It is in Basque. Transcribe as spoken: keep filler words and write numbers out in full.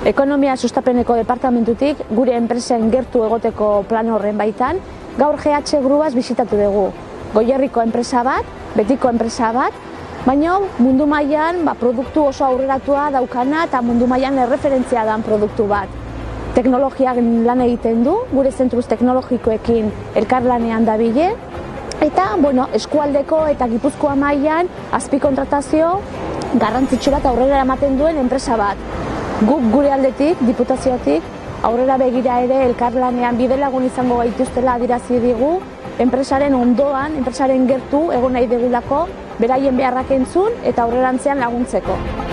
Ekonomia Sustapeneko departamentutik gure enpresen gertu egoteko plan horren baitan, gaur G H Gruaz bisitatu dugu. Goierriko enpresa bat, betiko enpresa bat, baina mundu mailan ba, produktu oso aurreratua daukana eta mundu mailan erreferentzia dan produktu bat. Teknologiak lan egiten du, gure zentruz teknologikoekin elkarlanean dabile, eta bueno, eskualdeko eta Gipuzkoa mailan azpikontratazio garrantzitsu bat aurrera ematen duen enpresa bat. Guk gure aldetik, diputaziotik, aurrera begira ere elkarlanean bidelagun izango gaituztela adierazi digu, enpresaren ondoan, enpresaren gertu egon nahi degulako, beraien beharrak entzun eta aurrerantzean laguntzeko.